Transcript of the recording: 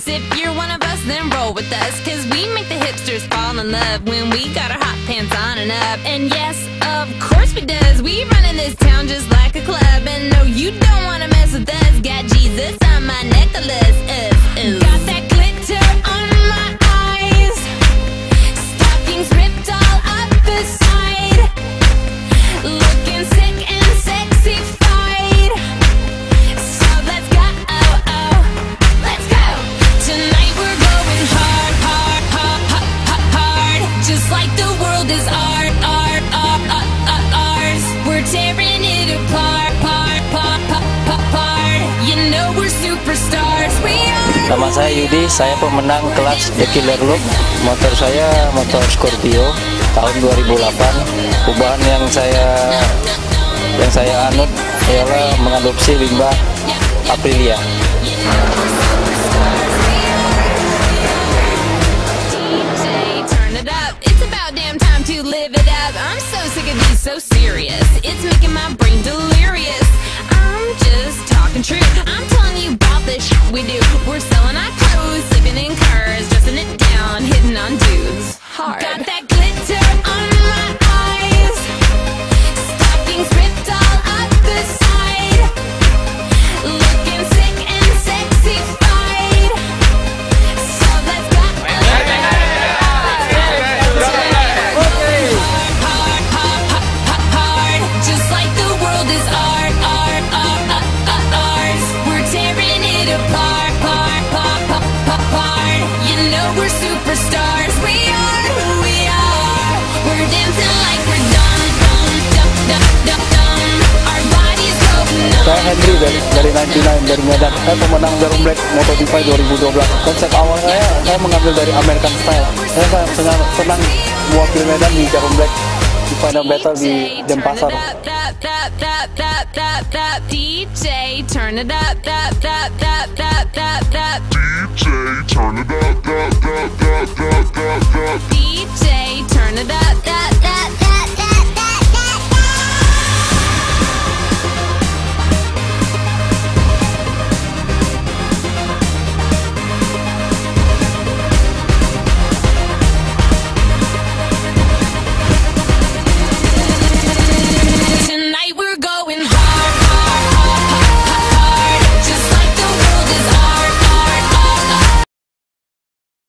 us. If you're one of us, then roll with us, 'cause we make the hipsters fall in love when we got our hot pants on and up. And yes, of course we does. We run in this town just like a club. And no, you don't wanna mess with us. Got Jesus on my necklace. Got that glitter on my eyes. Stockings ripped all up the side. Looking sick and sexy-fied. So let's go, let's go. Tonight we're going hard, hard, hard, hard, hard. Just like the world is ours. We're tearing it apart, You know we're superstars. We are. Nama saya Yudi, saya pemenang kelas The Killer Look. Motor saya motor Scorpio tahun 2008. Perubahan yang saya anut ialah mengadopsi limbah Aprilia. Live it up. I'm so sick of being so serious. It's making my brain delirious. I'm just talking true. I'm telling you about the shit we do. We're selling our clothes, sleeping in cars, dressing it down, hitting on dudes hard. Got that glitter on my eyes. Stockings ripped all up the side. Looking sick and sexy-fied. So let's go. We're superstars, we are who we are. We're dancing like we're dumb. Our bodies go numb. Saya Henry dari 99 dari Medan. Saya pemenang Jarum Black MotoGP 2012. Konsep awal saya mengambil dari American Style. Saya senang mewakili Medan di Jarum Black di final battle di Denpasar. DJ, turn it up, DJ, turn it up,